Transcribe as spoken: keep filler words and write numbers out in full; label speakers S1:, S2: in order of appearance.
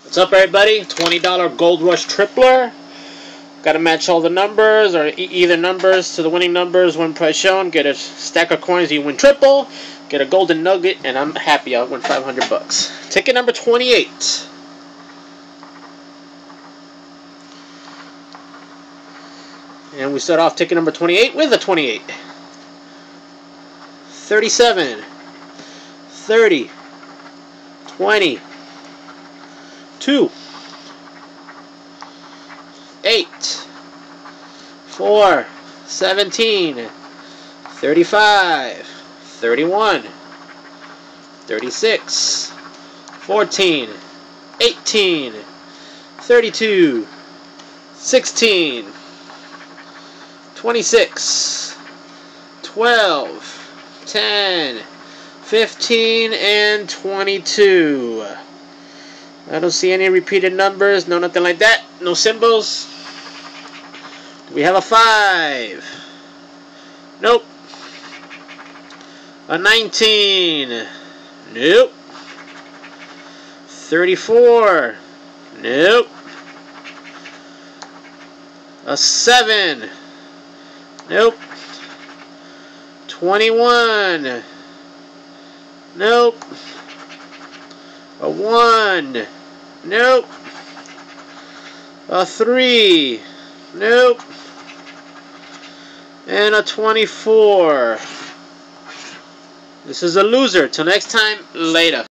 S1: What's up, everybody? twenty dollar Gold Rush Tripler. Got to match all the numbers, or e either numbers to the winning numbers when price shown. Get a stack of coins, you win triple. Get a golden nugget, and I'm happy. I'll win five hundred bucks. Ticket number twenty-eight. And we start off ticket number twenty-eight with a twenty-eight. thirty-seven. thirty. twenty. two. eight. four. seventeen. thirty-five. thirty-one. thirty-six. fourteen. eighteen. thirty-two. sixteen. twenty-six. twelve. ten. fifteen and twenty-two. I don't see any repeated numbers, no nothing like that, no symbols. We have a five. Nope. A nineteen. Nope. thirty-four. Nope. A seven. Nope. twenty-one. Nope. A one. Nope. A three. Nope. And a twenty-four. This is a loser. Till next time, later.